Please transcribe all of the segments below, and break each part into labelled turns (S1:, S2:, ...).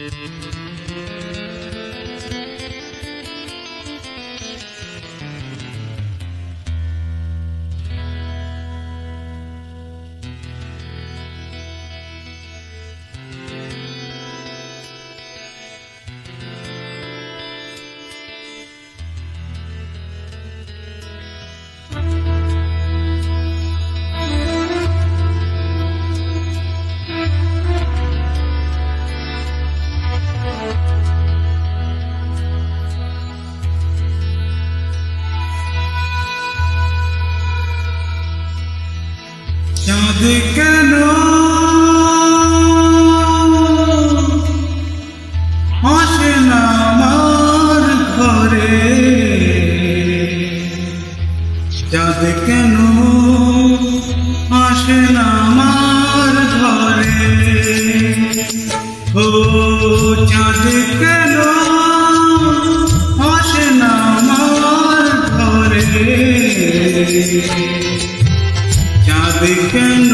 S1: চাঁদ কেন আসে না আমার ঘরে, চাঁদ কেন আসে না আমার ঘরে, ও চাঁদ কেন আসে না আমার ঘরে, চাঁদ কেন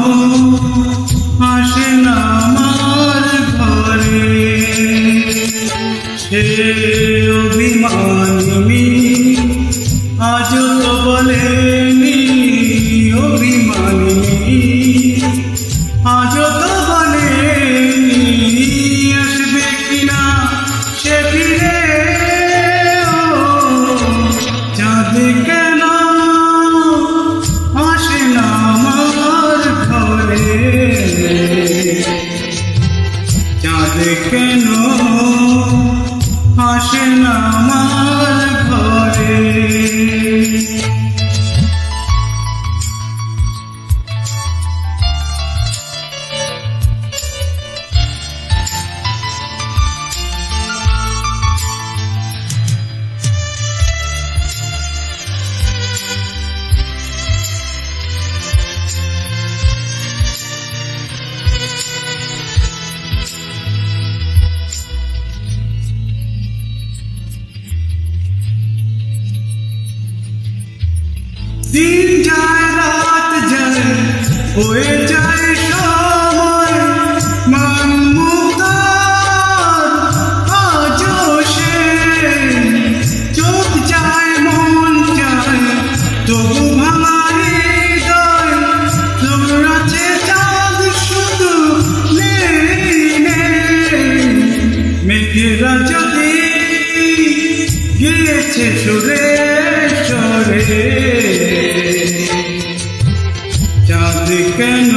S1: আসে না আমার ঘরে, সে অভিমানী আজ তো বলেনি, অভিমানী আজ তো বলেনি আসবে কিনা সে ফিরে, চাঁদ কেন আসে না আমার ঘরে, চাঁদ কেন আসে না আমার ঘরে। दिन जाए रात जाए होए जाए समय, मन मुक्तार आजो से चोख जाए मन जाए तबु भाঙা হৃদয়, তোর আছে চাঁদ শুধু মেঘেরা যদি গিয়েছে সুরে সরে, চাঁদ কেন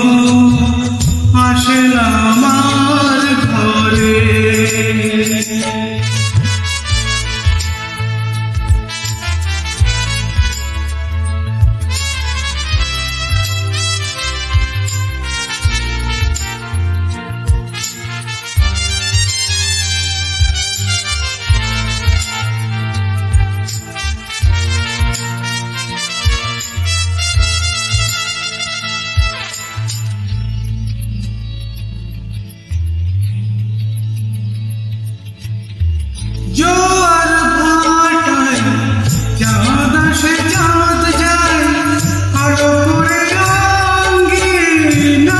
S1: আসে না আমার ঘরে, জোয়ার ভাটায় চাঁদ আসে চাঁদ যায়, আলো করে রঙিন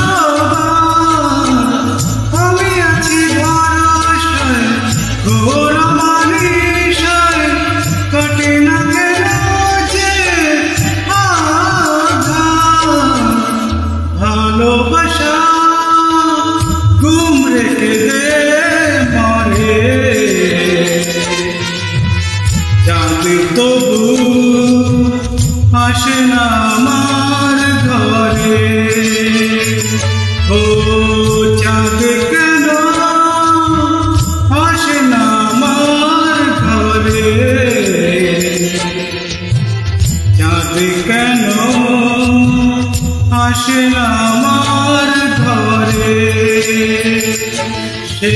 S1: সবার, আমি আছি ভরসায় ঘোর মানিসায়, কাটে না কেন যে আঘাত, ভালোবাসা ঘুম রেখে দে মারে, চাঁদ তবু আসে না আমার ঘরে, ও চাঁদ কেন আসে না আমার ঘরে, চাঁদ কেন আসে না আমার ঘরে, সে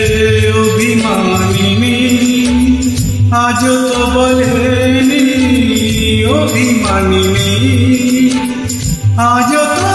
S1: অভিমানী আজ তো বলেনি, অভিমানী আজ তো